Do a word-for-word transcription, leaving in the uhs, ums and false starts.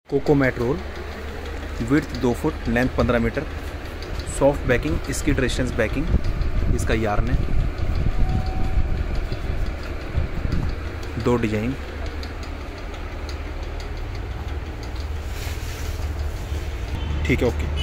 Cocoa mat roll, width दो foot, length पंद्रह metre, soft backing, skid resistance backing, इसका yarn है। दो डिजाइन, ठीक है, ओके।